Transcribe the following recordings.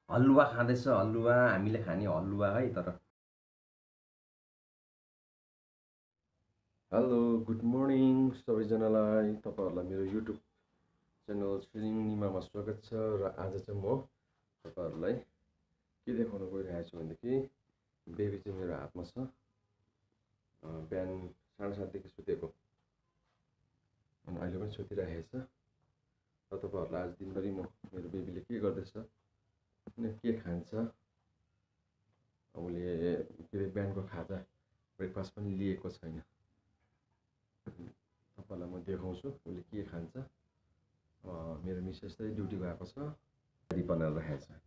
हलुवा खाँदैछ हलुवा हामीले खाने हलुवा है तर हेलो गुड मर्निङ सबैजनालाई तपाईहरुलाई मेरो युट्युब च्यानल छिरिङ निमामा स्वागत छ र आज चाहिँ म तपाईहरुलाई के देखाउन गइरहेको छु भनेदेखि बेबी चाहिँ मेरो हातमा छ बिहान 7:30 देखि सुतेको अनि अहिले पनि सुतिरहेको छ र तपाईहरुलाई आज दिनभरि म मेरो बेबीले के गर्दैछ अनि के खान्छ उसले के बिहानको खाजा ब्रेकफास्ट पनि लिएको छैन तपाईलाई म देखाउँछु उसले के खान्छ मेरो मिसेस चाहिँ ड्युटी गएको छ तयारी बनाएर राखेको छ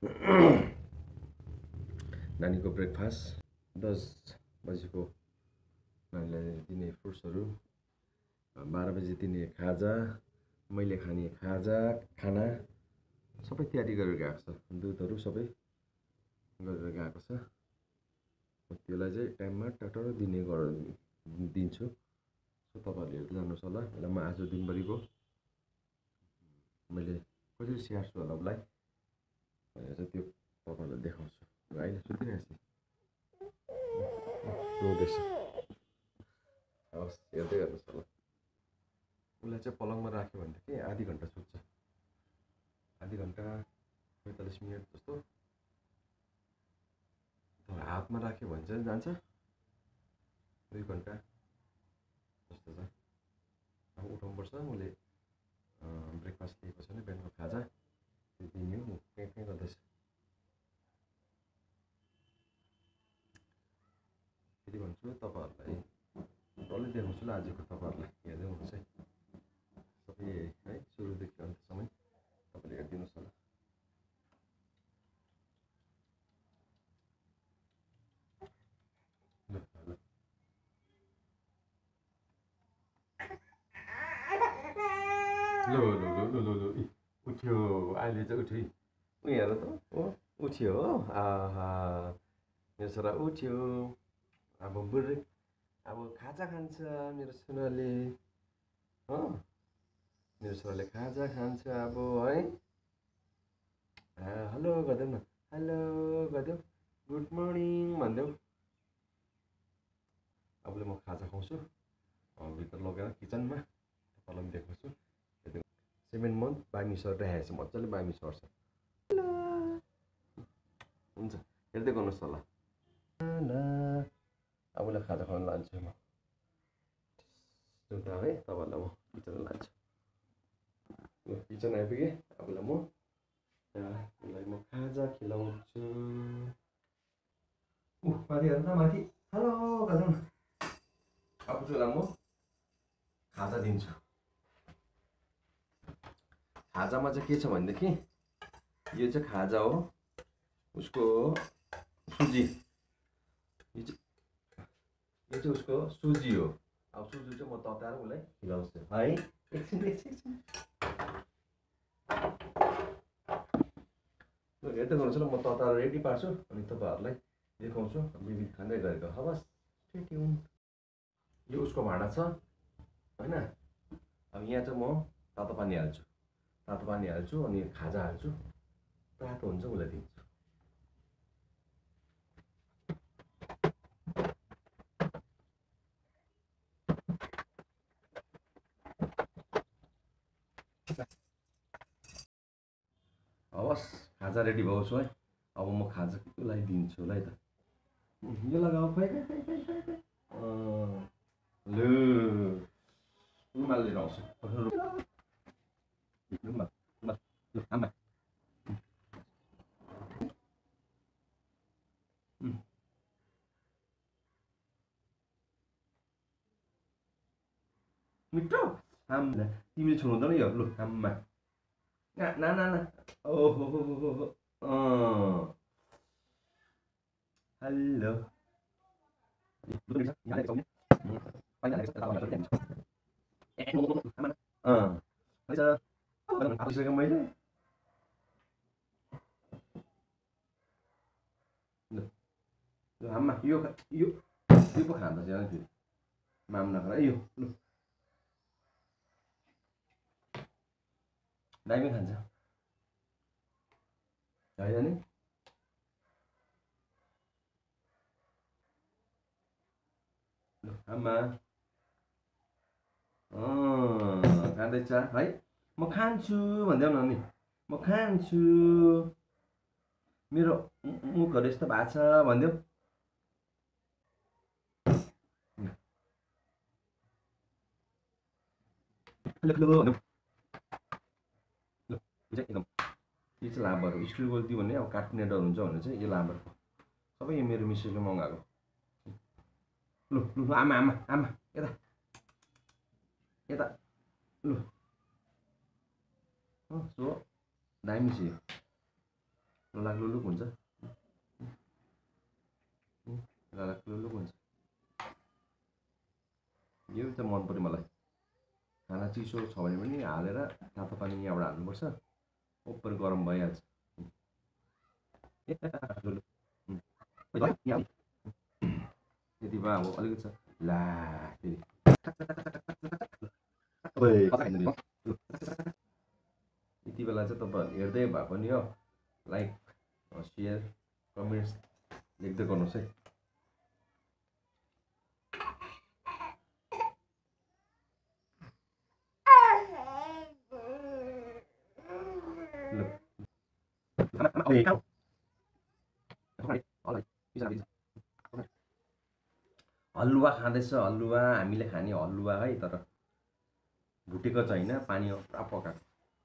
नानीको ब्रेकफास्ट 10 बजेको नानीलाई दिने फ्रुट्सहरू 12 बजे दिने खाजा मैले खाने खाना सबै तयारी गरेर गएको छ दुधहरू सबै गरेर गएको छ त्यसलाई चाहिँ टाइममा टटर दिन्छु सो तपाईहरुले हेर्दै जानुहोस् होला र म आज दिनभरिको मैले कसरी स्याहार्छु होला उसलाई भनेर चाहिँ त्यो तपाईहरुलाई देखाउँछु र अहिले सुतिरहेको छु रोदैछ हवस् हेर्दै गर्नुहोस् होला उसलाई चाहिँ पलङमा राख्यो भनेदेखि आधी घन्टा सुत्छ आधी घन्टा 45 मिनट जस्तो हातमा राख्यो भने चाहिँ जान्छ 2 घन्टा जस्तो छ अब उठाउनुपर्छ उसले ब्रेकफास्ट लिएको छैन बिहानको खाजा त्यो दिने हो कहीँ गर्दैछ फेरि भन्छु तपाईहरुलाई डल्लै देखाउँछु ल आजको तपाईहरुलाई हेर्दै हुनुहुन्छ है सबै है सुरुदेखि अन्तसम्म तपाईले हेरिदिनुहोस् होला लो उठ्यो अहिले चाहिँ उठ्यो उयो हेर त ओ उठ्यो हो आहा मेरो छोरा उठ्यो अब बुढी अब खाजा खान्छ मेरो छोराले हो मेरो छोराले खाजा खान्छ अब है हेलो गरिदेऊ न हेलो गरिदेऊ गुड मर्निङ भनिदेऊ अबले म खाजा खुवाउँछु भित्र लगेर किचनमा तपाईँलाई पनि देखाउँछु 7 मन्थ बामी सरिरहेको छ मजाले बामी सर्छ हुन्छ हेर्दै गर्नुहोस् होला अब उसलाई खाजा खुवाउन लान्छु म जुन है तपाईँहरूलाई म किचन लान्छु किचन आइपुगेँ अब उसलाई म खाजा खिलाउँछु माथि हेर्नु त माथि हेलो गरिदेऊ न अब उसलाई म खाजा दिन्छु खाजामा चाहिँ के छ भनेदेखि यो चाहिँ खाजा हो उसको सुजी यो चाहिँ उसको सुजी हो अब सुजी चाहिँ म तताएर उसलाई खिलाउँछु है एकछिन हेर्दै गर्नुहोस् ल म तताएर रेडी पार्छु अनि तपाईँहरूलाई देखाउँछु बेबी खाँदै गरेको हवस् यो उसको भाँडा छ होइन अब यहाँ चाहिँ म तातो पानी हाल्छु अनि खाजा हाल्छु तातो हुन्छ उसलाई दिन्छु हवस् खाजा रेडी भएको छु है अब म खाजा उसलाई दिन्छु ल है त यो लगाऊ खै लु रुमाल लिएर आउँछु आमा मिठो आम्मा तिमीले छोड्नु हुँदैन यो लु आम्मा ना ओहो हेलो मैले आम्मा यो पो खाँदा चाहिँ फेरि माम नखरा यो लु दामी खान्छ होइन नि आमा खाँदैछ है म खान्छु भन्देऊ न नि म खान्छु मेरो मुखहरू यस्तो भएको छ भन्देऊ भन्देऊ एकदम यो चाहिँ लाभरहरू स्टिल गल्ती भन्ने अब काट्ने डर हुन्छ भने चाहिँ यो लाभर सबै यो मेरो मिसेसले मगाएको लु लु आमा आमा आमा यता यता लु सो दामी छ यो लाग्लुलुक हुन्छ लाग्लुलुक हुन्छ यो चाहिँ मन पऱ्यो मलाई खाना चिसो छ भने पनि हालेर तातो पानी यहाँबाट हाल्नुपर्छ ओपर गरम भइहाल्छ यति भए अब अलिकति छ ला यति बेला चाहिँ तपाईँ हेर्दै भए पनि हो लाइक सेयर कमेन्ट्स लेख्दै गर्नुहोस् है हलुवा खाँदैछ हलुवा हामीले खाने हलुवा है तर भुटेको चाहिँ होइन पानी पुरा पकाएको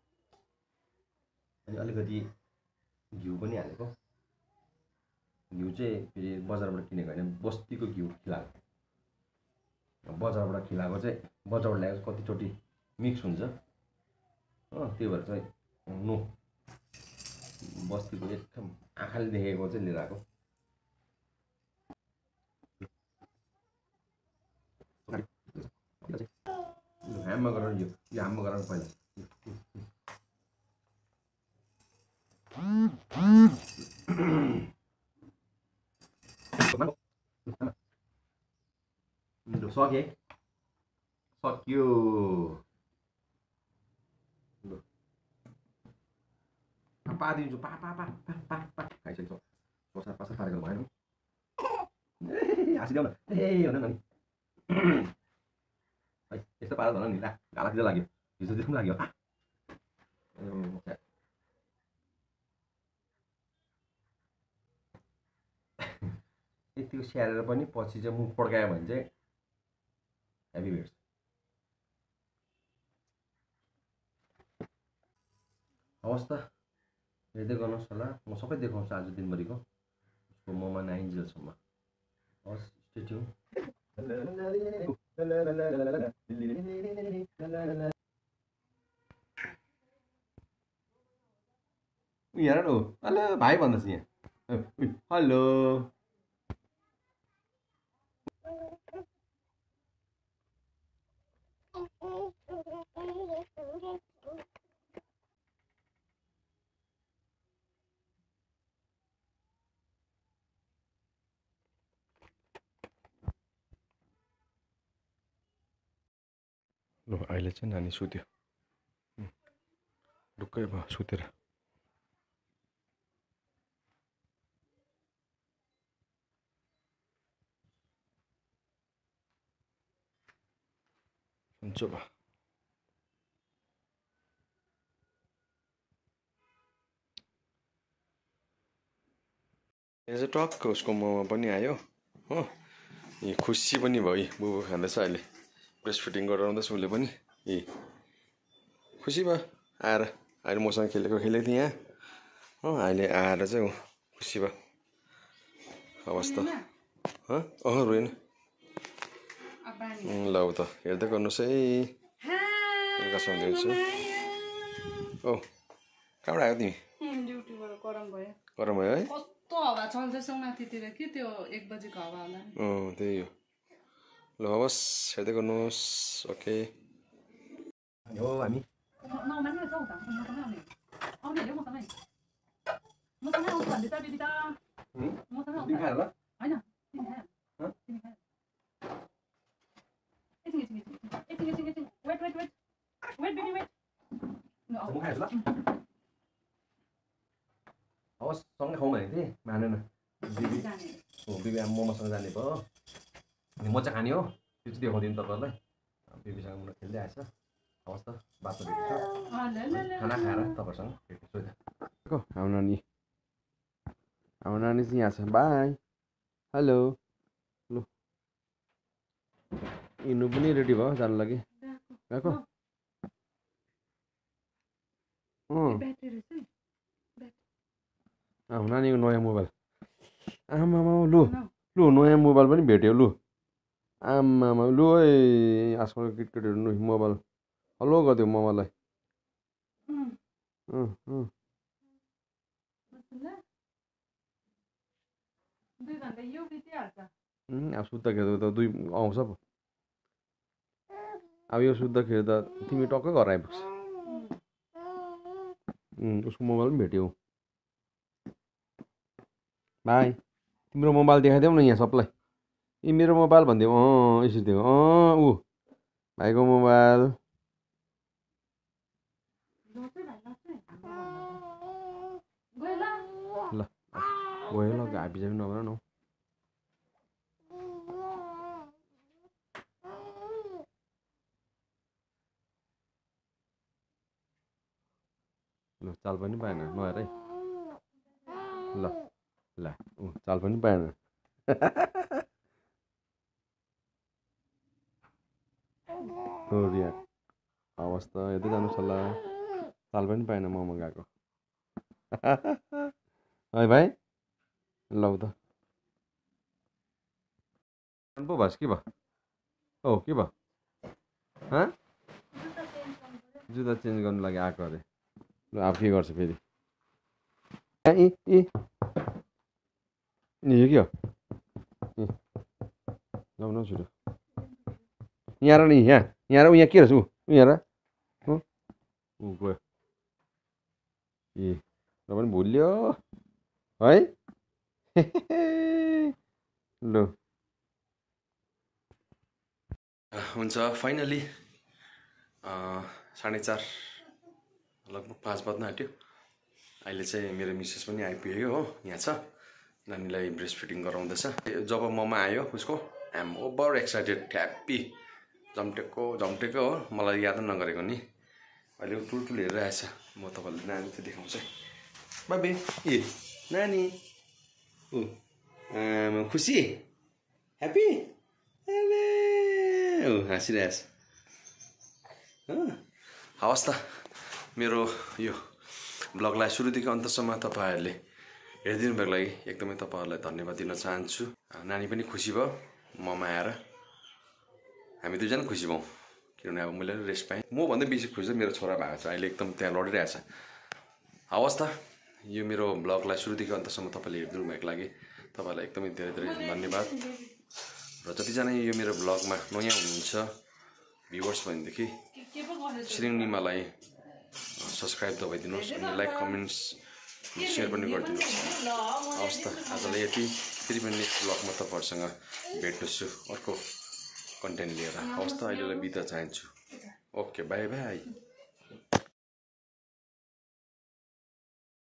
अनि अलिकति घिउ पनि हालेको घिउ चाहिँ फेरि बजारबाट किनेको होइन बस्तीको घिउ खिलाएको बजारबाट खिलाएको चाहिँ बजारबाट ल्याएको कतिचोटि मिक्स हुन्छ त्यही भएर चाहिँ नो बस्तीको एकदम आँखाले देखेको चाहिँ लिएर आएको ह्याममा गराउनु यो ह्याममा गराउनु पहिला सके सक्यो दिन्छु पा पा पा पा पा पा खाइसकेको छ पासा पारेको भएन हाँसिदेऊ न भनेर नि है यस्तो पारा धन नि ला गाला लाग्यो हिजो पनि लाग्यो यतिको स्याहारेर पनि पछि चाहिँ मुख पड्कायो भने चाहिँ हेभी भेट्छ हवस् त हेर्दै गर्नुहोस् होला म सबै देखाउँछु आज दिनभरिको उसको मोमा नआइन्जेलसम्म हवस् स्टे ट्युन हेर न हेलो भाइ भन्दैछ यहाँ हेलो ल अहिले चाहिँ नानी सुत्यो ढुक्कै भयो सुतेर हुन्छ भयो यहाँ चाहिँ टक्क उसको मोमा पनि आयो हो यी खुसी पनि भयो बुबु खाँदैछ अहिले ब्रेस्ट फिटिङ गराउँदैछ उसले पनि ए खुसी भयो आएर अहिले मसँग खेलेको थिएँ यहाँ हो अहिले आएर चाहिँ खुसी भयो अवस्था रोएन ल त हेर्दै गर्नुहोस् है बेलुका सम्झिन्छु ओ कहाँबाट आयो तिमी गरम भयो है कस्तो हावा चल्दैछ माथितिर के त्यो 1 बजेको हावा होला नि त्यही हो ल हवस् हेर्दै गर्नुहोस् ओके हो हामी हवस् सँगै खाउँ भनेको थिएँ मानेन बिबी बिबी आमा मोमोसँग जाने भयो अनि म चाहिँ खाने हो त्यो चाहिँ देखाउँदिनँ तपाईँहरूलाई बिबीसँग मुना खेल्दै आएछ हवस् त बादमा भेट्छु खाना खाएर तपाईँहरूसँग भेट्छु हाम्रो नानी चाहिँ यहाँ छ बाई हेलो लु इन्नु पनि रेडी भयो जानु लागि गएको नानीको नयाँ मोबाइल आमामा लु लु नयाँ मोबाइल पनि भेट्यो लु आमामा लु है आजकल केटाकेटीहरू लु मोबाइल हलो गरिदियो मोबाइललाई अब सुत्दाखेरि त 2 आउँछ पो अब यो सुत्दाखेरि त तिमी टक्कै घर आइपुग्छ उसको मोबाइल पनि भेट्यौ भाइ तिम्रो मोबाइल देखाइदेऊ न यहाँ सबलाई यी मेरो मोबाइल भनिदेऊ यसरी दिएको ऊ भाइको मोबाइल ल गयो ल घाबी चाहिँ नभन न ल चाल पनि पाएन नहेर है ल ल चाल पनि पाएन यहाँ अवस्था यतै जानु सल्लाह चाल पनि पाएन मोमो गएको है भाइ लौ त पो भएछ के भयो औ के भयो जुत्ता चेन्ज गर्नु लागि आएको अरे ल अब के गर्छ फेरि यो के हो लौ न छिटो यहाँ र नि यहाँ र यहाँ के रहेछ ऊ यहाँ र ऊ गयो र पनि भुल्यो है लु हुन्छ फाइनली 4:30 लगभग 5 बज्न आँट्यो अहिले चाहिँ मेरो मिसेस पनि आइपुग्यो हो यहाँ छ नानीलाई ब्रेस्ट फिडिङ गराउँदैछ जब ममा आयो उसको आइएम ओभर एक्साइटेड ह्याप्पी जम्टेको हो मलाई याद नगरेको नि अहिले टुलटुल हेरिरहेछ म तपाईँलाई नानी चाहिँ देखाउँछु बाबे ए नानी खुसी ह्याप्पी हाँसिरहेछ हवस् त मेरो यो ब्लगलाई सुरुदेखि अन्तसम्म तपाईँहरूले हेरिदिनु भएको लागि एकदमै तपाईँहरूलाई धन्यवाद दिन चाहन्छु नानी पनि खुसी भयो ममा आएर हामी दुईजना खुसी भयौँ किनभने अब मैले रेस्ट पाएँ म भन्दा बेसी खुसी चाहिँ मेरो छोरा भएको छ अहिले एकदम त्यहाँ लडिरहेछ हवस् त यो मेरो ब्लगलाई सुरुदेखि अन्तसम्म तपाईँले हेरिदिनु भएको लागि तपाईँहरूलाई एकदमै धेरै धेरै धन्यवाद र जतिजना यो मेरो ब्लगमा नयाँ हुनुहुन्छ भ्युवर्स भनेदेखि श्रीनिमालाई सब्सक्राइब दबाइदिनुहोस् अनि लाइक कमेन्ट्स सेयर पनि गरिदिनुहोस् हवस् त आजलाई यति फेरि पनि नेक्स्ट ब्लगमा तपाईँहरूसँग भेट्नुहोस् अर्को कन्टेन्ट लिएर हवस् त अहिलेलाई बिदा चाहन्छु ओके बाई बाई